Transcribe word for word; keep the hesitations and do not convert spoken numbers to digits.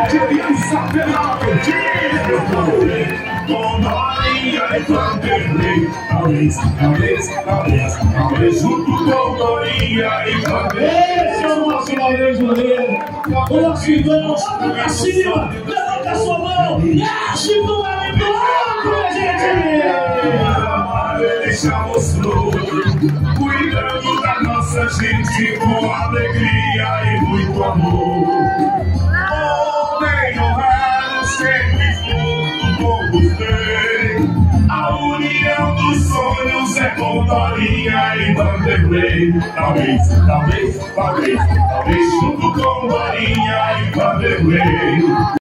de aliança pela verdade. Com Dorinha e Vanderlei, talvez, talvez, talvez, talvez, junto com Dorinha e Vanderlei. Esse é o nosso Laurez Moreira, o nosso irmão, pra cima, levanta a sua mão, e ache do lado do outro, gente! Ele já mostrou, cuidando da nossa gente com alegria e muito amor. Homem honrado, sempre junto com você. A união dos sonhos é com Dorinha e Vanderlei. Talvez, talvez, talvez, talvez junto com Dorinha e Vanderlei.